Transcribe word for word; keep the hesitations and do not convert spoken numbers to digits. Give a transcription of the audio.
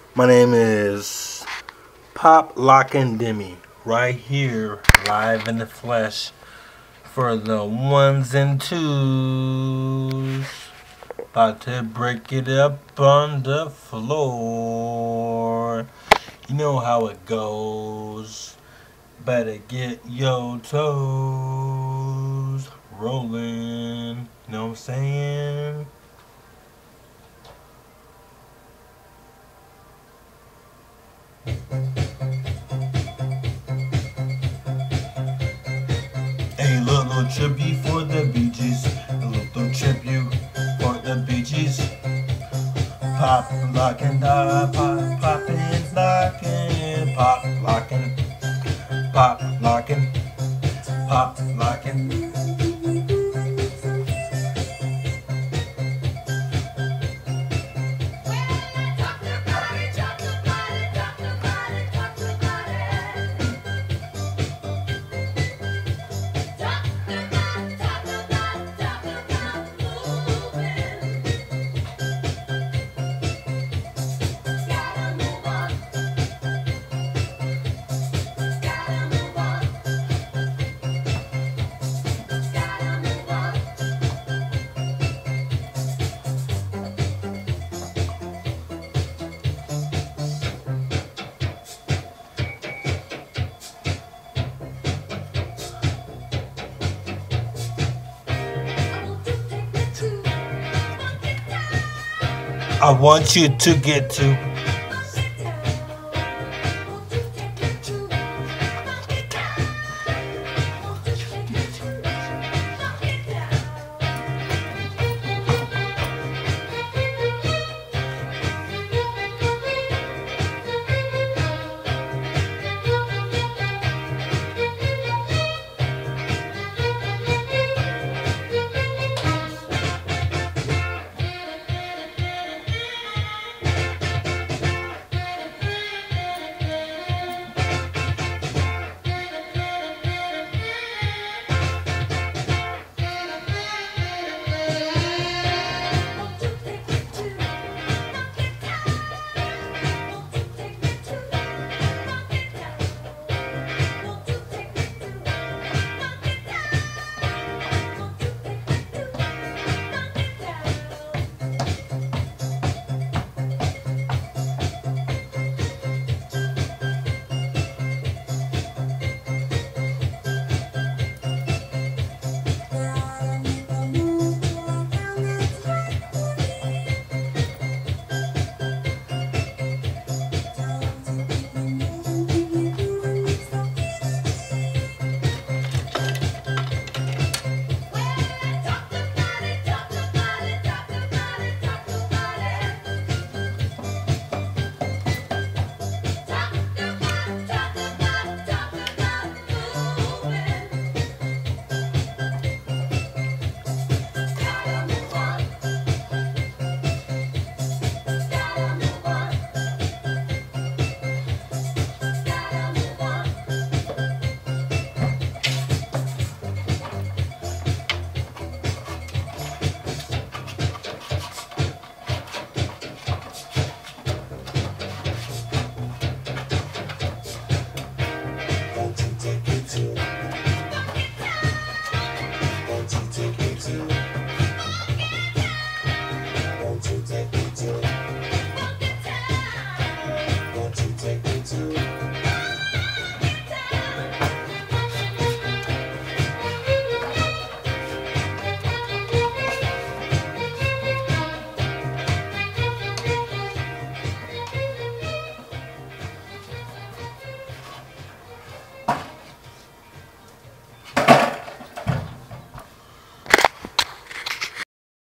My name is Pop Lock and Demi, right here, live in the flesh, for the ones and twos. About to break it up on the floor. You know how it goes. Better get your toes rolling. You know what I'm saying? A little tribute for the Bee Gees. A little tribute for the Bee Gees. Pop, lockin', pop, pop, poppin', lockin', pop, lockin', pop, lockin', pop, lockin'. I want you to get to